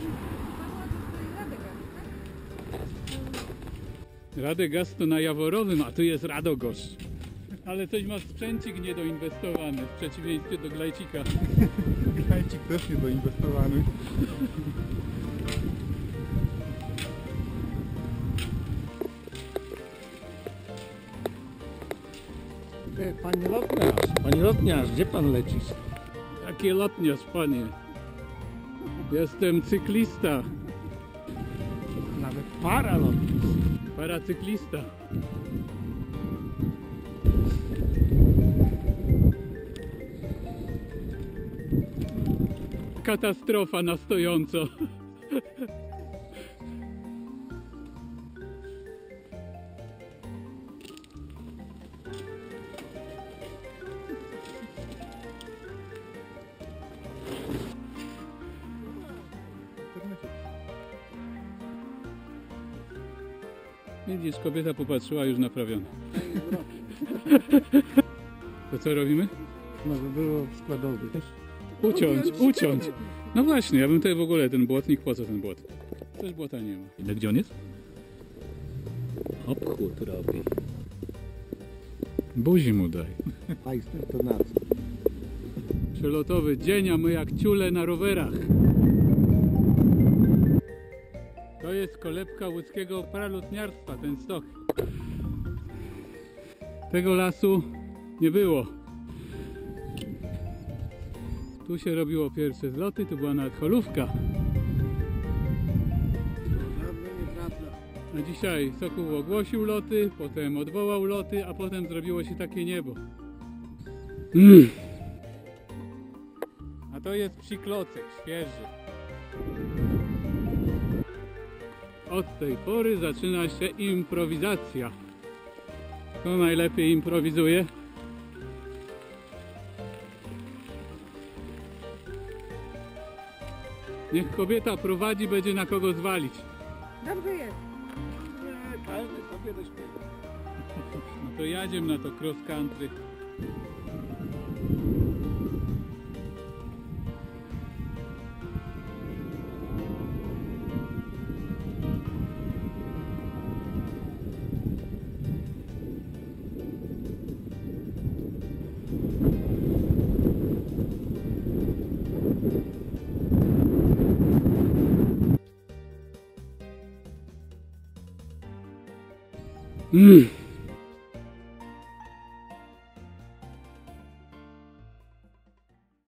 Radegast to na Jaworowym, a tu jest Radogoszcz. Ale coś ma sprzęcik niedoinwestowany, w przeciwieństwie do Glajcika. Glajcik też niedoinwestowany. Panie lotniarz, gdzie pan lecisz? Takie lotniarz, panie. Jestem cyklista, Nawet paralotniarz. paracyklista. Katastrofa na stojąco. Widzisz, kobieta popatrzyła, już naprawiona. To co robimy? Może było składowy. Uciąć. No właśnie, ja bym tutaj w ogóle ten błotnik, po co ten błot? Też błota nie ma. Ile gdzie on jest? Obchód robi. Buzi mu daj. Majster to na co? Przelotowy dzień, a my jak ciule na rowerach. To jest kolebka łódzkiego paralotniarstwa, ten stok. Tego lasu nie było. Tu się robiło pierwsze zloty, tu była nawet holówka. A dzisiaj Sokół ogłosił loty, potem odwołał loty, a potem zrobiło się takie niebo. A to jest psiklocek, świeży. Od tej pory zaczyna się improwizacja. Kto najlepiej improwizuje? Niech kobieta prowadzi, będzie na kogo zwalić. Dobrze jest. Każdy sobie dośpiewa. No to jadziem na to cross country.